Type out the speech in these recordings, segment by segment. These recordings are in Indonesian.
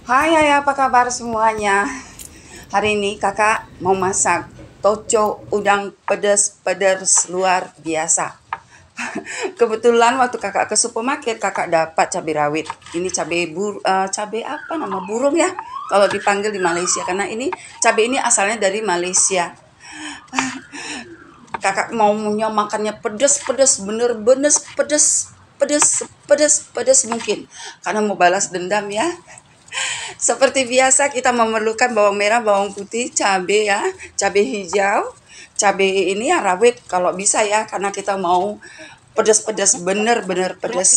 Hai, apa kabar semuanya? Hari ini kakak mau masak toco udang pedas luar biasa. Kebetulan waktu kakak ke supermarket, kakak dapat cabai rawit. Ini cabai apa nama burung ya? Kalau dipanggil di Malaysia, karena ini cabai ini asalnya dari Malaysia. Kakak maunya makannya pedas, bener-bener pedas mungkin. Karena mau balas dendam ya. Seperti biasa kita memerlukan bawang merah, bawang putih, cabai ya, cabai hijau, cabai ini ya rawit kalau bisa ya, karena kita mau pedas-pedas, bener-bener pedas.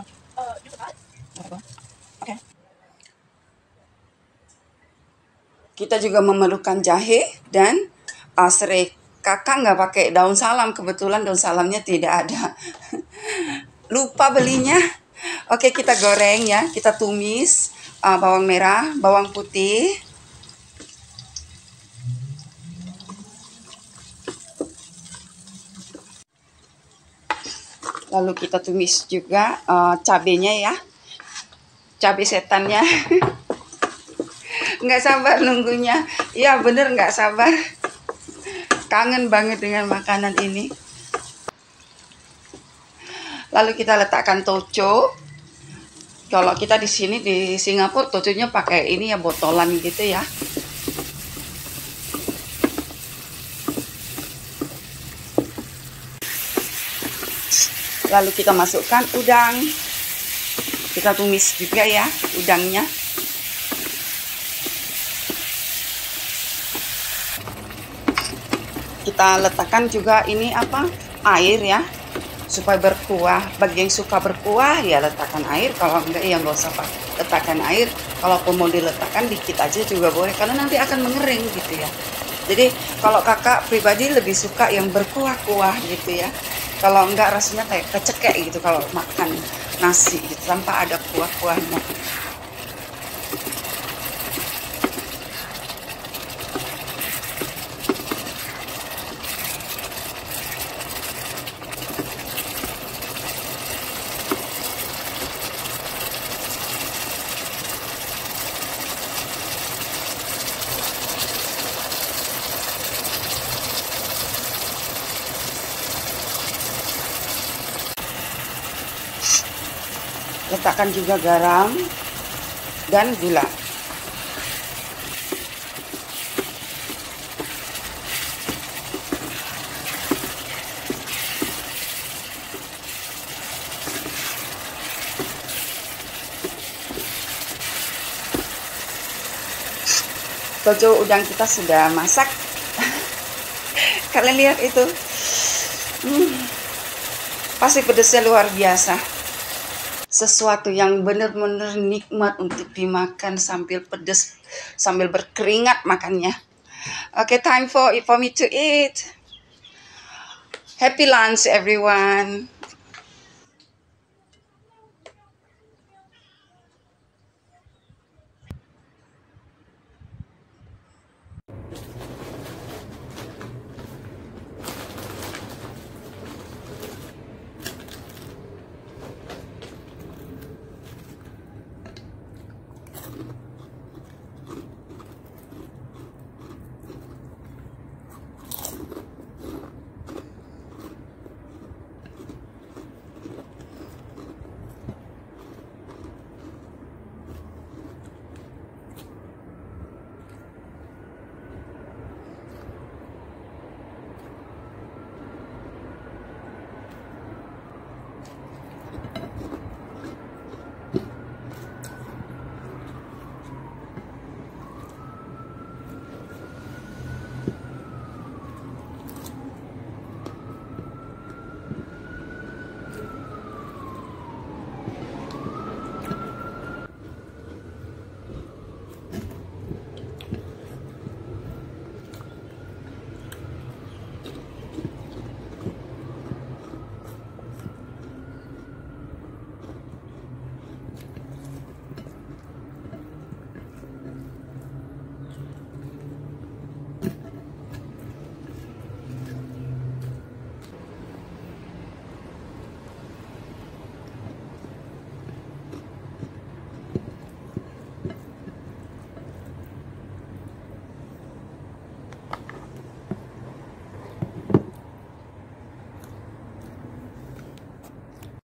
Kita juga memerlukan jahe dan serai. Kakak nggak pakai daun salam, kebetulan daun salamnya tidak ada. Lupa belinya. Oke, kita goreng ya, kita tumis bawang merah, bawang putih. Lalu kita tumis juga cabenya ya, cabai setannya. Nggak sabar nunggunya. Iya bener, nggak sabar. Kangen banget dengan makanan ini. Lalu kita letakkan toco. Kalau kita di sini di Singapura toconya pakai ini ya, botolan gitu ya. Lalu kita masukkan udang. Kita tumis juga ya udangnya. Kita letakkan juga ini air ya, supaya berkuah. Bagi yang suka berkuah ya letakkan air, kalau enggak ya nggak usah letakkan air. Kalau mau diletakkan dikit aja juga boleh, karena nanti akan mengering gitu ya. Jadi kalau kakak pribadi lebih suka yang berkuah-kuah gitu ya. Kalau enggak rasanya kayak kecekek gitu kalau makan nasi gitu tanpa ada kuah-kuahnya. Letakkan juga garam dan gula. Toco udang kita sudah masak. Kalian lihat itu, pasti pedasnya luar biasa. Sesuatu yang benar-benar nikmat untuk dimakan sambil pedas, sambil berkeringat makannya. Okay, time for me to eat. Happy lunch everyone.